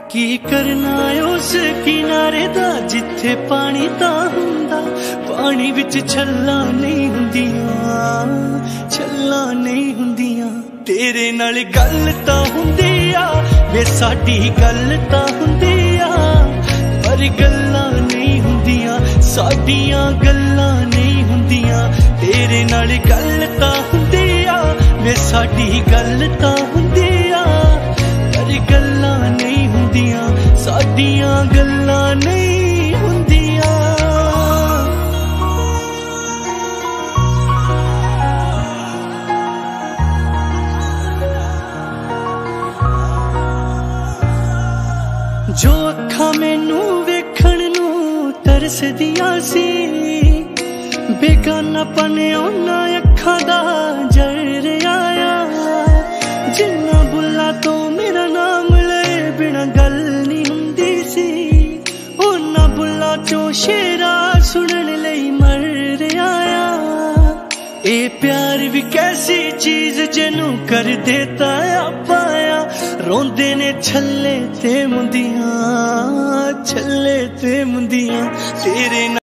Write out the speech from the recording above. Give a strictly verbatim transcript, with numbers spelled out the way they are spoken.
की करना उस किनारे दा जिथे पानी ता हुंदा, पानी विच छल्ला नहीं हुंदियां, छल्ला नहीं हुंदियां। तेरे नाल गल तां हुंदी आ वे साडी गल तां हुंदी आ, पर गल्लां नहीं हुंदियां साडियां गल्लां नहीं हुंदियां। तेरे नाल गल तां हुंदी आ वे साडी गल तां हुंदी आ, पर गल्लां नहीं हुंदियां साडियां गल्लां नहीं हुंदियां। जो अखां मैनू वेखण नू तरसदियां सी, बेगानापन उन्हां अखां दा जर आया। जिन्ना बुल्ला तो मेरा नाम ले बिना गल नहीं हुंदी सी, उन्हां बुल्ला चों शेरा सुनन लई मर आया। ए प्यार भी कैसी चीज जिनू कर देता पाया, रोंदे ने छल्ले ते मुंदियां, छल्ले ते मुंदियां। तेरे